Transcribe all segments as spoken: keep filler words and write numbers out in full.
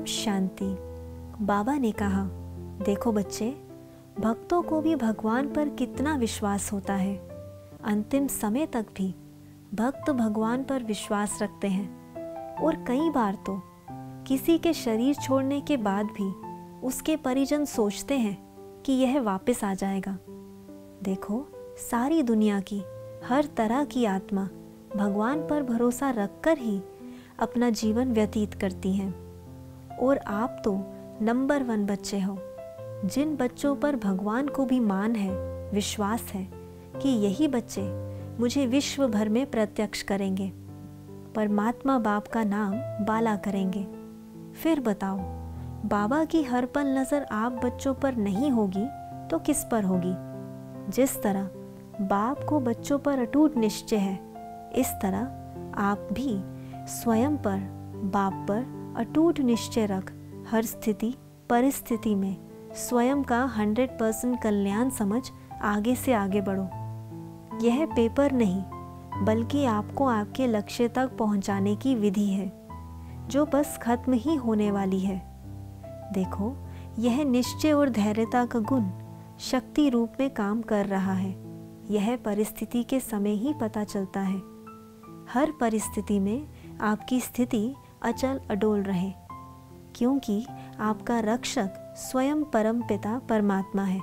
शांति। बाबा ने कहा, देखो बच्चे, भक्तों को भी भगवान पर कितना विश्वास होता है। अंतिम समय तक भी भक्त भगवान पर विश्वास रखते हैं और कई बार तो किसी के शरीर छोड़ने के बाद भी उसके परिजन सोचते हैं कि यह वापस आ जाएगा। देखो, सारी दुनिया की हर तरह की आत्मा भगवान पर भरोसा रखकर ही अपना जीवन व्यतीत करती हैं। और आप तो नंबर वन बच्चे हो, जिन बच्चों पर भगवान को भी मान है, विश्वास है कि यही बच्चे मुझे विश्व भर में प्रत्यक्ष करेंगे, परमात्मा बाप का नाम बाला करेंगे। फिर बताओ, बाबा की हर पल नज़र आप बच्चों पर नहीं होगी तो किस पर होगी? जिस तरह बाप को बच्चों पर अटूट निश्चय है, इस तरह आप भी स्वयं पर, बाप पर अटूट निश्चय रख हर स्थिति परिस्थिति में स्वयं का हंड्रेड परसेंट कल्याण समझ आगे से आगे बढ़ो। यह पेपर नहीं, बल्कि आपको आपके लक्ष्य तक पहुंचाने की विधि है, जो बस खत्म ही होने वाली है। देखो, यह निश्चय और धैर्यता का गुण शक्ति रूप में काम कर रहा है। यह परिस्थिति के समय ही पता चलता है। हर परिस्थिति में आपकी स्थिति अचल अडोल रहे, क्योंकि आपका रक्षक स्वयं परम पिता परमात्मा है।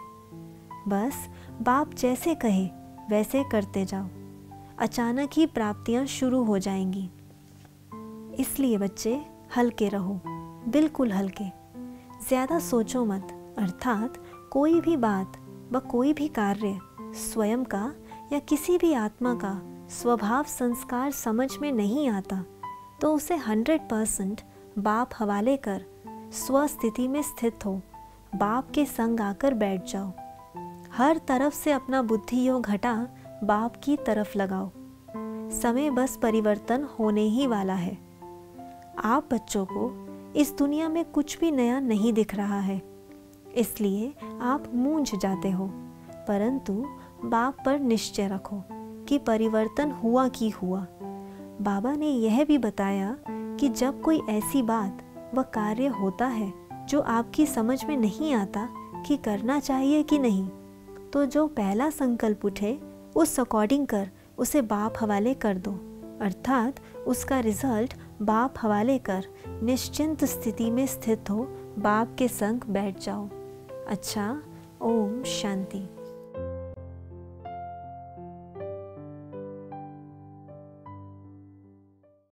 बस बाप जैसे कहे वैसे करते जाओ, अचानक ही प्राप्तियां शुरू हो जाएंगी। इसलिए बच्चे, हल्के रहो, बिल्कुल हल्के। ज़्यादा सोचो मत, अर्थात कोई भी बात व कोई भी कार्य स्वयं का या किसी भी आत्मा का स्वभाव संस्कार समझ में नहीं आता तो उसे हंड्रेड परसेंट बाप हवाले कर स्वस्थिति में स्थित हो, बाप के संग आकर बैठ जाओ। हर तरफ से अपना बुद्धि योग हटा बाप की तरफ लगाओ। समय बस परिवर्तन होने ही वाला है। आप बच्चों को इस दुनिया में कुछ भी नया नहीं दिख रहा है, इसलिए आप मूंझ जाते हो, परंतु बाप पर निश्चय रखो कि परिवर्तन हुआ कि हुआ। बाबा ने यह भी बताया कि जब कोई ऐसी बात व कार्य होता है जो आपकी समझ में नहीं आता कि करना चाहिए कि नहीं, तो जो पहला संकल्प उठे उस अकॉर्डिंग कर उसे बाप हवाले कर दो, अर्थात उसका रिजल्ट बाप हवाले कर निश्चिंत स्थिति में स्थित हो, बाप के संग बैठ जाओ। अच्छा, ओम शांति।